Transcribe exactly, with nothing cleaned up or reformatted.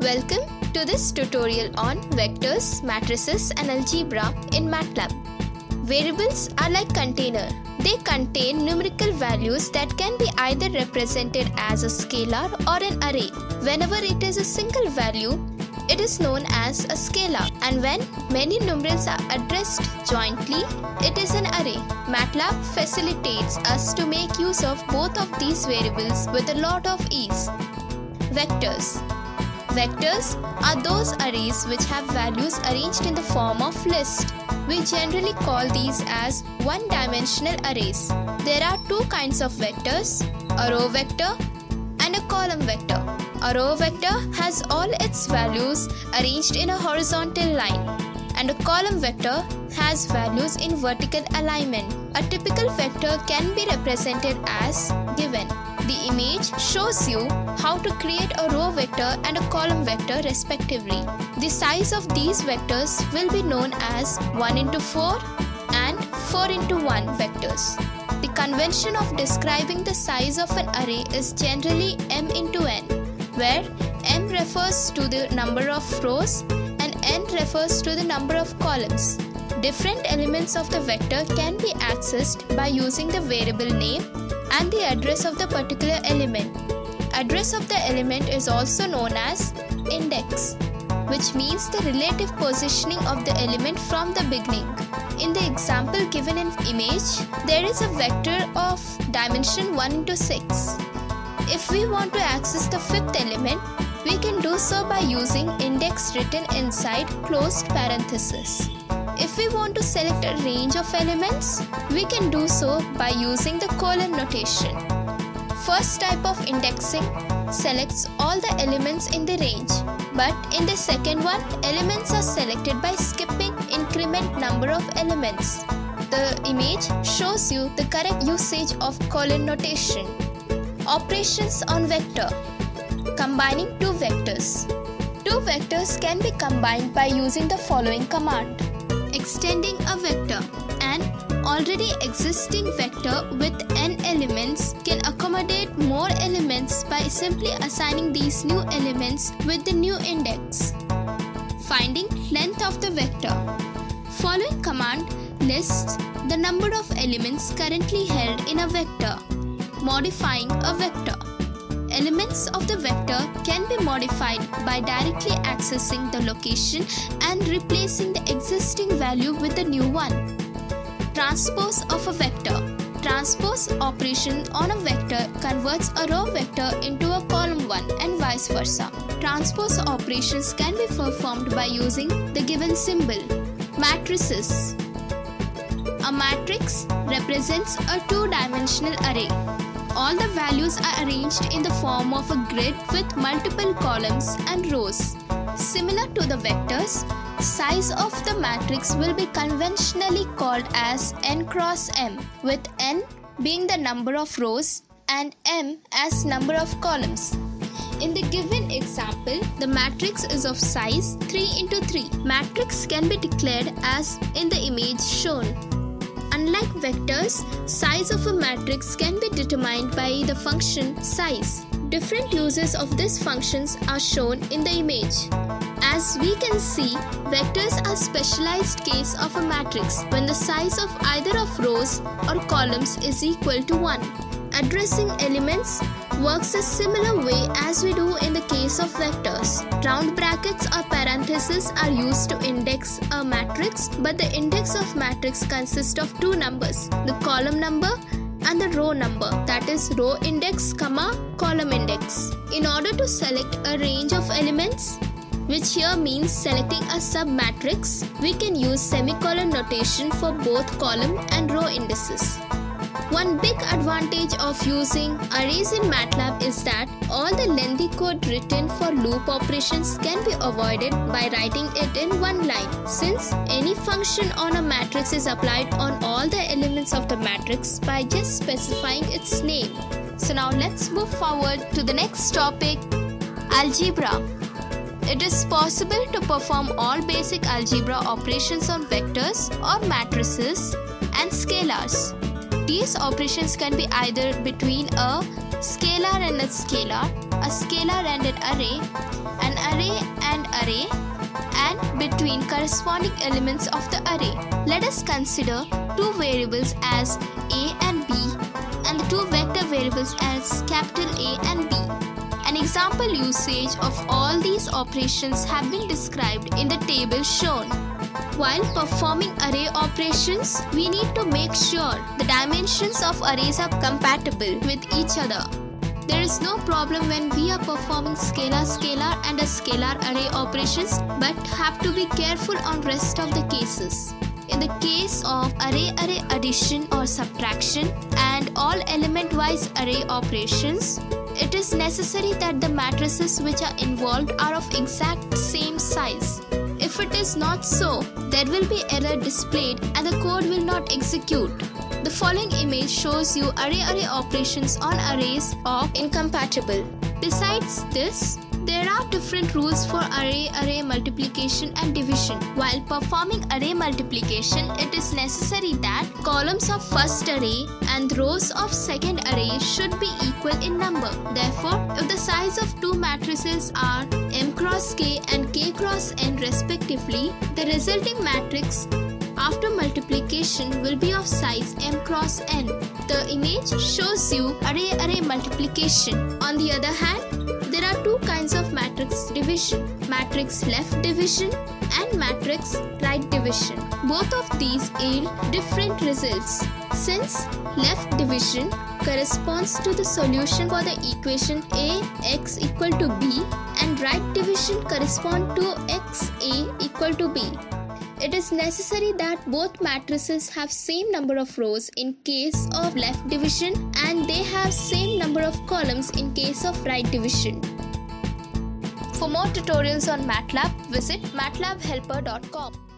Welcome to this tutorial on vectors, matrices and algebra in MATLAB. Variables are like container. They contain numerical values that can be either represented as a scalar or an array. Whenever it is a single value, it is known as a scalar, and when many numerals are addressed jointly, it is an array. MATLAB facilitates us to make use of both of these variables with a lot of ease. Vectors. Vectors are those arrays which have values arranged in the form of list. We generally call these as one-dimensional arrays. There are two kinds of vectors, a row vector and a column vector. A row vector has all its values arranged in a horizontal line, and a column vector has values in vertical alignment. A typical vector can be represented as given. The image shows you how to create a row vector and a column vector respectively. The size of these vectors will be known as one into four and four into one vectors. The convention of describing the size of an array is generally m into n, where m refers to the number of rows and n refers to the number of columns. Different elements of the vector can be accessed by using the variable name and the address of the particular element. Address of the element is also known as index, which means the relative positioning of the element from the beginning. In the example given in image, there is a vector of dimension one into six. If we want to access the fifth element, we can do so by using index written inside closed parenthesis. If we want to select a range of elements, we can do so by using the colon notation. First type of indexing selects all the elements in the range, but in the second one, elements are selected by skipping increment number of elements. The image shows you the correct usage of colon notation. Operations on vector. Combining two vectors. Two vectors can be combined by using the following command. Extending a vector. An already existing vector with n elements can accommodate more elements by simply assigning these new elements with the new index. Finding length of the vector. Following command lists the number of elements currently held in a vector. Modifying a vector. Elements of the vector can be modified by directly accessing the location and replacing the existing value with a new one. Transpose of a vector. Transpose operation on a vector converts a row vector into a column one and vice versa. Transpose operations can be performed by using the given symbol. Matrices. A matrix represents a two-dimensional array. All the values are arranged in the form of a grid with multiple columns and rows. Similar to the vectors, size of the matrix will be conventionally called as n cross m, with n being the number of rows and m as number of columns. In the given example, the matrix is of size three into three. Matrix can be declared as in the image shown. Unlike vectors, size of a matrix can be determined by the function size. Different uses of these functions are shown in the image. As we can see, vectors are specialized case of a matrix when the size of either of rows or columns is equal to one. Addressing elements works a similar way as we do in the case of vectors. Round brackets or parentheses are used to index a matrix, but the index of matrix consists of two numbers, the column number and the row number, that is row index, comma, column index. In order to select a range of elements, which here means selecting a submatrix, we can use semicolon notation for both column and row indices. One big advantage of using arrays in MATLAB is that all the lengthy code written for loop operations can be avoided by writing it in one line, since any function on a matrix is applied on all the elements of the matrix by just specifying its name. So now let's move forward to the next topic, algebra. It is possible to perform all basic algebra operations on vectors or matrices and scalars. These operations can be either between a scalar and a scalar, a scalar and an array, an array between corresponding elements of the array. Let us consider two variables as a and b and the two vector variables as capital A and B. An example usage of all these operations have been described in the table shown. While performing array operations, we need to make sure the dimensions of arrays are compatible with each other. There is no problem when we are performing scalar-scalar and a scalar array operations, but have to be careful on rest of the cases. In the case of array-array addition or subtraction and all element-wise array operations, it is necessary that the matrices which are involved are of exact same size. If it is not so, there will be error displayed and the code will not execute. The following image shows you array-array operations on arrays are incompatible. Besides this, there are different rules for array-array multiplication and division. While performing array multiplication, it is necessary that columns of first array and rows of second array should be equal in number. Therefore, if the size of two matrices are m cross k and k cross n respectively, the resulting matrix after multiplication will be of size m cross n. The image shows you array-array multiplication. On the other hand, there are two kinds of matrix division, matrix left division and matrix right division. Both of these yield different results, since left division corresponds to the solution for the equation a x equal to b and right division correspond to x a equal to b. It is necessary that both matrices have same number of rows in case of left division and they have same number of columns in case of right division. For more tutorials on MATLAB, visit matlab helper dot com.